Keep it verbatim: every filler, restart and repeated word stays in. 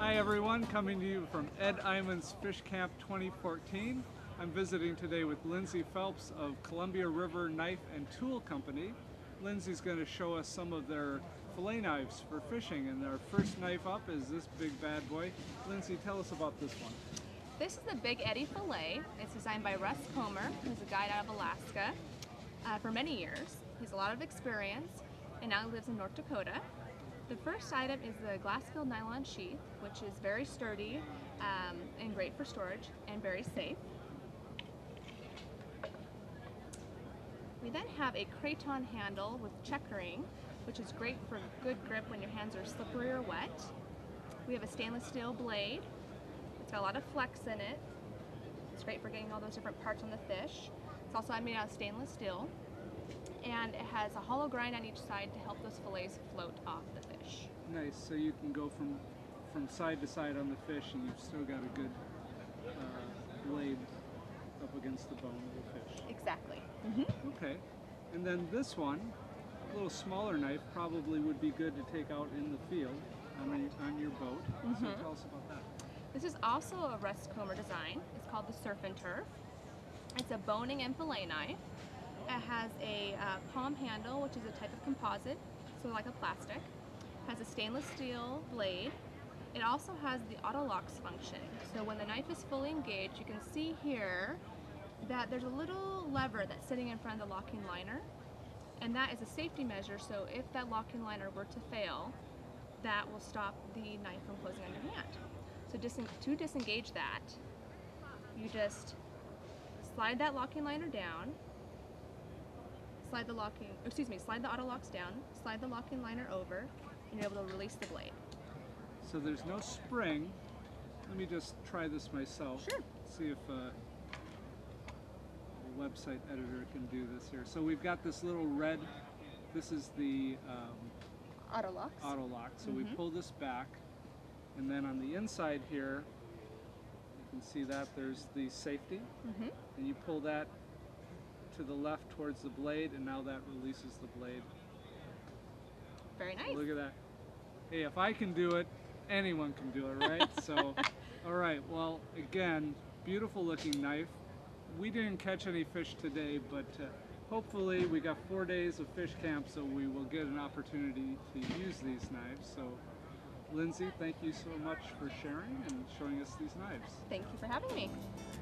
Hi everyone, coming to you from Ed Iman's Fish Camp twenty fourteen. I'm visiting today with Lindsey Phelps of Columbia River Knife and Tool Company. Lindsey's going to show us some of their fillet knives for fishing, and our first knife up is this big bad boy. Lindsey, tell us about this one. This is the Big Eddie fillet. It's designed by Russ Comer, who's a guide out of Alaska uh, for many years. He has a lot of experience and now he lives in North Dakota. The first item is the glass-filled nylon sheath, which is very sturdy um, and great for storage and very safe. We then have a craton handle with checkering, which is great for good grip when your hands are slippery or wet. We have a stainless steel blade. It's got a lot of flex in it. It's great for getting all those different parts on the fish. It's also made out of stainless steel. And it has a hollow grind on each side to help those fillets float off the fish. Nice, so you can go from from side to side on the fish and you've still got a good uh, blade up against the bone of the fish. Exactly. Mm-hmm. Okay, and then this one, a little smaller knife, probably would be good to take out in the field on, the, on your boat. Mm-hmm. So tell us about that. This is also a Russ Comer design. It's called the Surf and Turf. It's a boning and fillet knife. It has a uh, palm handle, which is a type of composite, so like a plastic. It has a stainless steel blade. It also has the auto locks function. So when the knife is fully engaged, you can see here that there's a little lever that's sitting in front of the locking liner, and that is a safety measure. So if that locking liner were to fail, that will stop the knife from closing on your hand. So dis to disengage that, you just slide that locking liner down, slide the locking, excuse me, slide the auto locks down, slide the locking liner over, and you're able to release the blade. So there's no spring. Let me just try this myself. Sure. See if uh, a website editor can do this here. So we've got this little red, this is the um, Auto locks. auto lock. So Mm-hmm. we pull this back, and then on the inside here, you can see that there's the safety, Mm-hmm. and you pull that to the left towards the blade, and now that releases the blade. Very nice. Look at that. Hey, if I can do it, anyone can do it, right? So, all right, well, again, beautiful looking knife. We didn't catch any fish today, but uh, hopefully we got four days of fish camp, so we will get an opportunity to use these knives. So, Lindsey, thank you so much for sharing and showing us these knives. Thank you for having me.